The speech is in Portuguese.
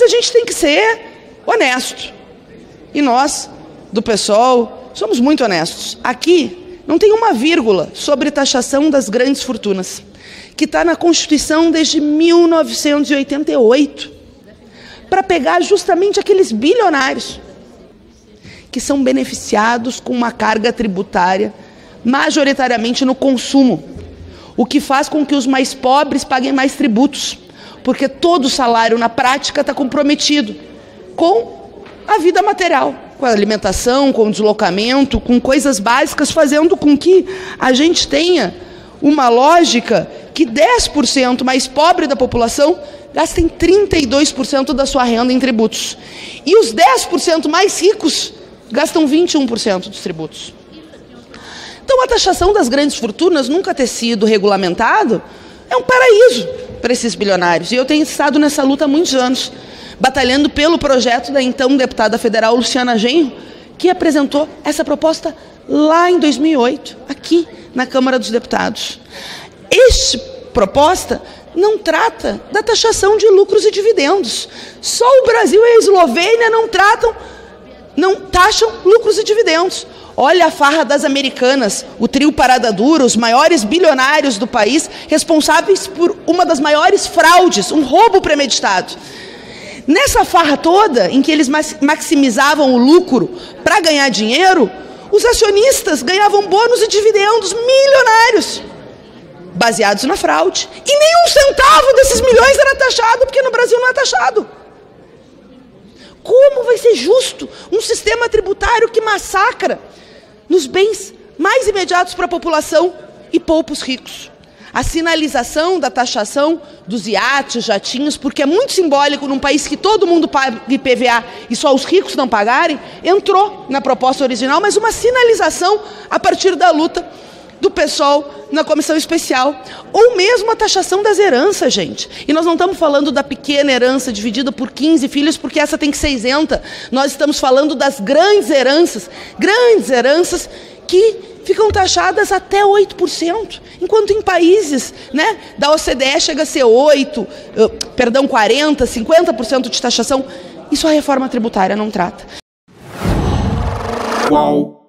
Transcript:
a gente tem que ser honesto. E nós, do PSOL, somos muito honestos. Aqui não tem uma vírgula sobre taxação das grandes fortunas, que está na Constituição desde 1988, para pegar justamente aqueles bilionários que são beneficiados com uma carga tributária majoritariamente no consumo, o que faz com que os mais pobres paguem mais tributos, porque todo o salário, na prática, está comprometido com a vida material, com a alimentação, com o deslocamento, com coisas básicas, fazendo com que a gente tenha uma lógica que 10% mais pobre da população gastem 32% da sua renda em tributos. E os 10% mais ricos gastam 21% dos tributos. Então, a taxação das grandes fortunas nunca ter sido regulamentado é um paraíso para esses bilionários. E eu tenho estado nessa luta há muitos anos, batalhando pelo projeto da então deputada federal Luciana Genro, que apresentou essa proposta lá em 2008, aqui na Câmara dos Deputados. Esta proposta não trata da taxação de lucros e dividendos. Só o Brasil e a Eslovênia não taxam lucros e dividendos. Olha a farra das americanas, o trio Parada Dura, os maiores bilionários do país, responsáveis por uma das maiores fraudes, um roubo premeditado. Nessa farra toda, em que eles maximizavam o lucro para ganhar dinheiro, os acionistas ganhavam bônus e dividendos milionários, baseados na fraude. E nem um centavo desses milhões era taxado, porque no Brasil não é taxado. Como vai ser justo um sistema tributário que massacra nos bens mais imediatos para a população e poupa os ricos? A sinalização da taxação dos iates, jatinhos, porque é muito simbólico num país que todo mundo paga IPVA e só os ricos não pagarem, entrou na proposta original, mas uma sinalização a partir da luta do PSOL na comissão especial. Ou mesmo a taxação das heranças, gente. E nós não estamos falando da pequena herança dividida por 15 filhos, porque essa tem que ser isenta. Nós estamos falando das grandes heranças que ficam taxadas até 8%, enquanto em países, né, da OCDE chega a ser 40%, 50% de taxação. Isso a reforma tributária não trata. Qual?